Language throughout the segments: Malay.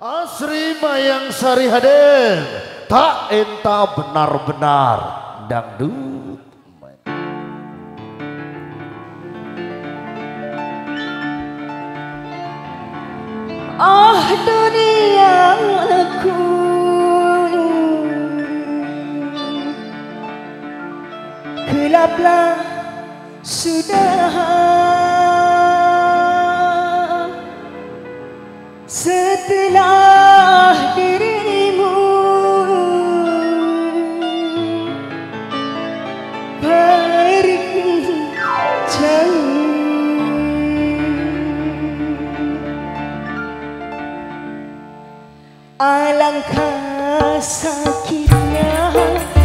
Asri Mayang Sari hadir, tak entah benar-benar dangdut. Ah duniaku, gelaplah sudah setelah dirimu pergi jauh. Alangkah sakitnya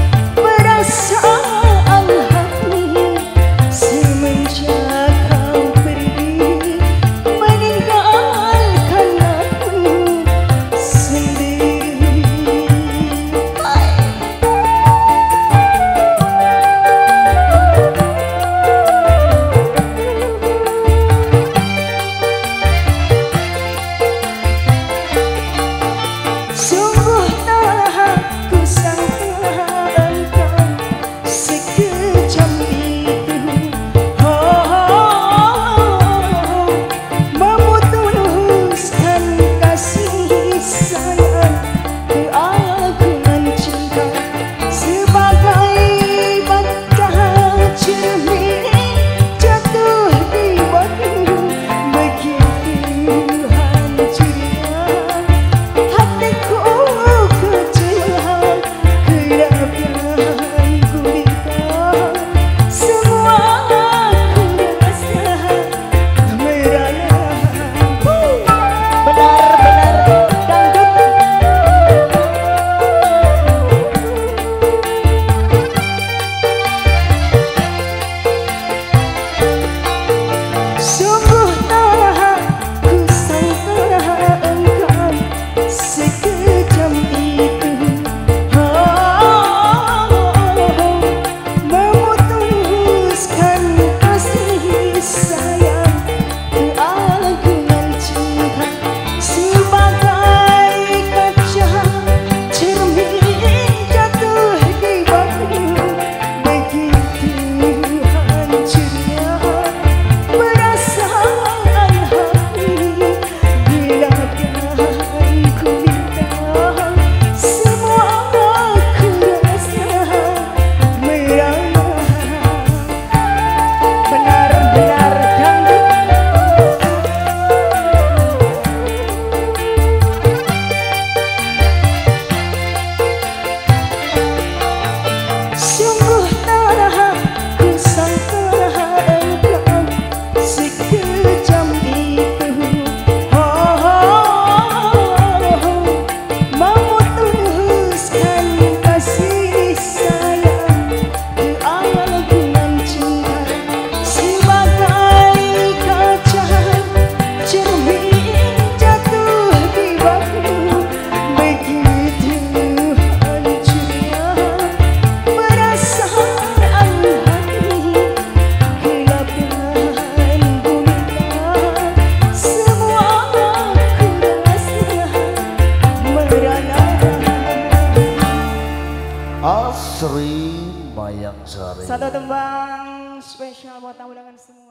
perasaan hati semenjak kau pergi meninggalkan aku sendiri. Sungguh tak aku sangka engkau sekejam itu, memutuskan kasih sayang ke agungan cinta sebagai bantah cermin jatuh di batu. Begitu hancurnya hatiku kecewa, gelapnya gulita semua ku rasa merana. Benar-benar dangdut. Sungguh tak ku sangka engkau sekejam itu, memutuskan kasih sayang ke agungan cinta sebagai kaca cermin jatuh di batu. Begitu hancurnya perasaan hati, gelapnya gulita semua ku rasa merana. Benar-benar dangdut. Sungguh tak ku sangka engkau sekejam itu, memutuskan kasih sayang ke agungan cinta sebagai kaca cermin jatuh di batu. Begitu hancurnya perasaan hati, gelapnya gulita semua ku rasa merana. Asri Mayang Sari. Satu tembang spesial buat tamu dengan semua.